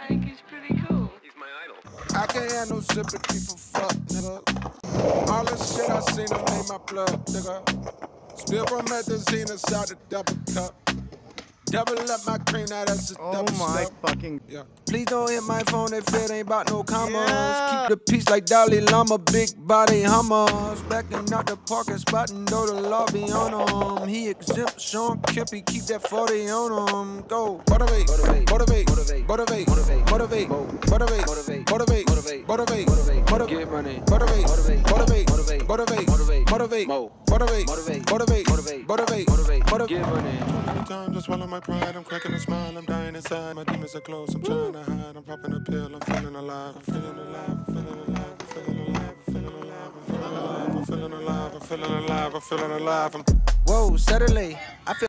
think he's pretty cool. He's my idol. I can't have no sympathy for fuck, nigga. All this shit I seen done made my blood, nigga. Spill promethazine inside the double cup. Double up my cream, now that's a double stuff. Fucking. Yeah. Please don't hit my phone if it ain't about no commas. Yeah. Keep the peace like Dalai Lama, big body Hummers. Backing out the parking spot and know the law be on him. He exempt, Sean Kippy, keep that 40 on him. Go. Motivate, motivate, motivate, motivate, motivate, motivate, motivate, motivate, motivate, motivate, get money, motivate, motivate, motivate, motivate, motivate, motivate, motivate, motivate, motivate, motivate, motivate, motivate, get money. Time to swallow my pride, I'm cracking a smile, I'm dying inside. My demons are close, I'm trying to hide. I'm popping a pill, I'm feeling alive. I'm feeling alive, I'm feeling alive, I'm feeling alive, I'm feeling alive, I'm feeling alive, I'm feeling alive, I'm feeling alive, I'm feeling alive, I'm feeling alive. Whoa, Saturday, I feel